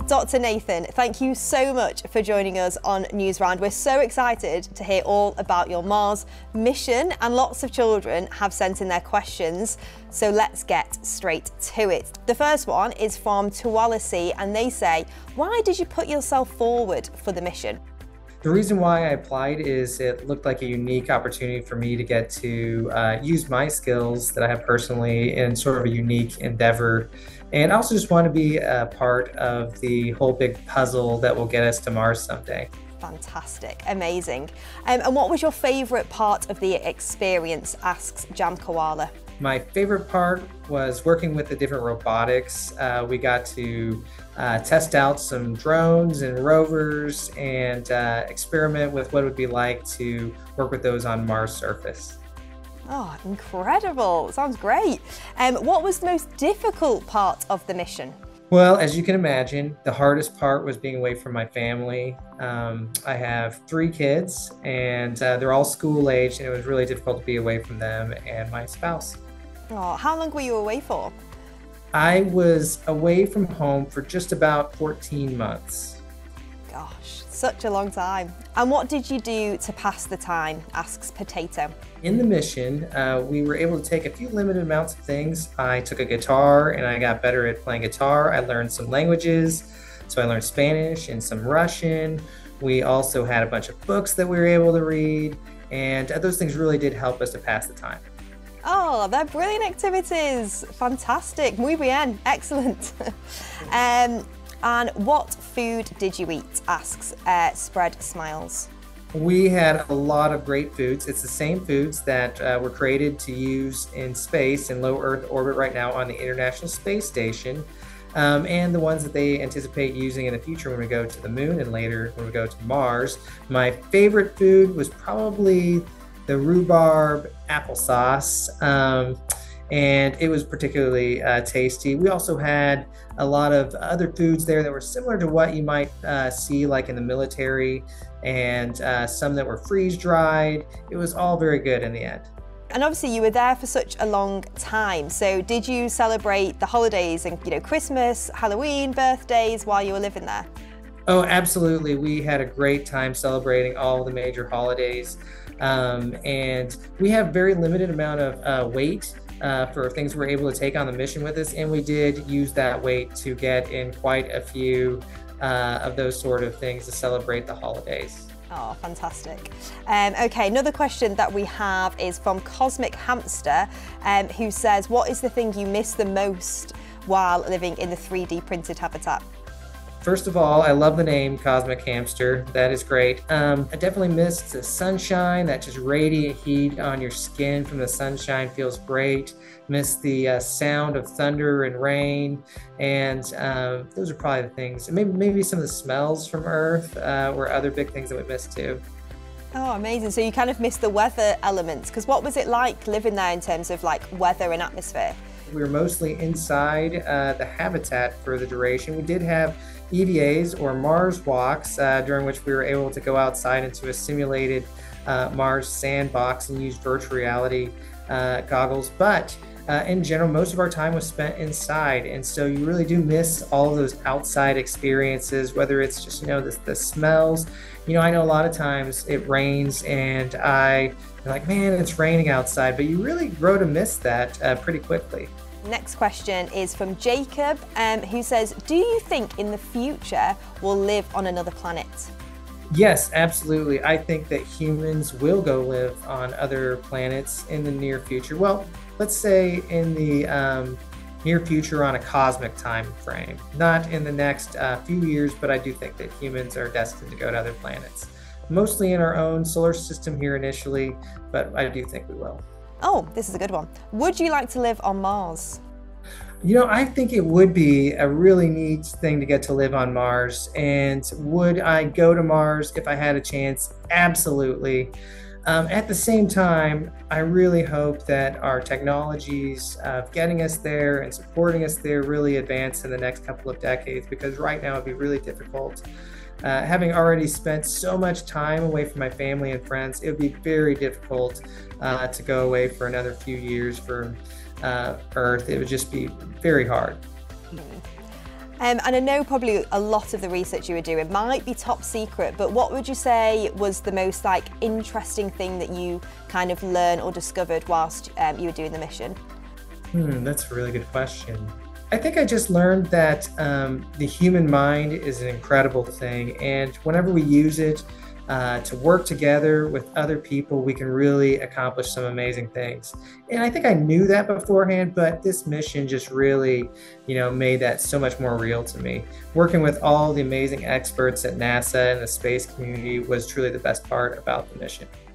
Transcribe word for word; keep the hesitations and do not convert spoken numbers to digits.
Doctor Nathan, thank you so much for joining us on Newsround. We're so excited to hear all about your Mars mission, and lots of children have sent in their questions, so let's get straight to it. The first one is from Tuwalasi, and they say, why did you put yourself forward for the mission? The reason why I applied is it looked like a unique opportunity for me to get to uh, use my skills that I have personally in sort of a unique endeavor. And I also just want to be a part of the whole big puzzle that will get us to Mars someday. Fantastic, amazing. Um, and what was your favourite part of the experience, asks Jam Koala. My favorite part was working with the different robotics. Uh, we got to uh, test out some drones and rovers and uh, experiment with what it would be like to work with those on Mars' surface. Oh, incredible. Sounds great. Um, what was the most difficult part of the mission? Well, as you can imagine, the hardest part was being away from my family. Um, I have three kids, and uh, they're all school age, and it was really difficult to be away from them and my spouse. Oh, how long were you away for? I was away from home for just about fourteen months. Gosh, such a long time. And what did you do to pass the time, asks Potato. In the mission, uh, we were able to take a few limited amounts of things. I took a guitar and I got better at playing guitar. I learned some languages. So I learned Spanish and some Russian. We also had a bunch of books that we were able to read. And those things really did help us to pass the time. Oh, they're brilliant activities. Fantastic. Muy bien. Excellent. um, and what food did you eat, asks uh, Spread Smiles. We had a lot of great foods. It's the same foods that uh, were created to use in space in low Earth orbit right now on the International Space Station, um, and the ones that they anticipate using in the future when we go to the moon and later when we go to Mars. My favorite food was probably the rhubarb applesauce, um, and it was particularly uh, tasty. We also had a lot of other foods there that were similar to what you might uh, see like in the military, and uh, some that were freeze-dried. It was all very good in the end. And obviously you were there for such a long time, so did you celebrate the holidays and, you know, Christmas, Halloween, birthdays while you were living there? Oh, absolutely. We had a great time celebrating all the major holidays. Um, and we have very limited amount of uh, weight uh, for things we're able to take on the mission with us. And we did use that weight to get in quite a few uh, of those sort of things to celebrate the holidays. Oh, fantastic. Um, okay, another question that we have is from Cosmic Hamster, um, who says, what is the thing you miss the most while living in the three D printed habitat? First of all, I love the name Cosmic Hamster. That is great. Um, I definitely missed the sunshine. That just radiant heat on your skin from the sunshine feels great. Miss the uh, sound of thunder and rain. And uh, those are probably the things. And maybe, maybe some of the smells from Earth uh, were other big things that we missed too. Oh, amazing. So you kind of missed the weather elements, because what was it like living there in terms of like weather and atmosphere? We were mostly inside uh, the habitat for the duration. We did have E V As or Mars walks uh, during which we were able to go outside into a simulated uh, Mars sandbox and use virtual reality uh, goggles. But uh, in general, most of our time was spent inside. And so you really do miss all of those outside experiences, whether it's just, you know, the, the smells. You know, I know a lot of times it rains and I am like, man, it's raining outside, but you really grow to miss that uh, pretty quickly. Next question is from Jacob, um, who says, do you think in the future we'll live on another planet? Yes, absolutely. I think that humans will go live on other planets in the near future. Well, let's say in the um, near future on a cosmic time frame. Not in the next uh, few years, but I do think that humans are destined to go to other planets. Mostly in our own solar system here initially, but I do think we will. Oh, this is a good one. Would you like to live on Mars? You know, I think it would be a really neat thing to get to live on Mars. And would I go to Mars if I had a chance? Absolutely. Um, at the same time, I really hope that our technologies of getting us there and supporting us there really advance in the next couple of decades, because right now it'd be really difficult. Uh, having already spent so much time away from my family and friends, it would be very difficult uh, to go away for another few years from uh, Earth. It would just be very hard. Um, and I know probably a lot of the research you were doing might be top secret, but what would you say was the most like interesting thing that you kind of learned or discovered whilst um, you were doing the mission? Hmm, that's a really good question. I think I just learned that um, the human mind is an incredible thing, and whenever we use it uh, to work together with other people, we can really accomplish some amazing things. And I think I knew that beforehand, but this mission just really, you know, made that so much more real to me. Working with all the amazing experts at NASA and the space community was truly the best part about the mission.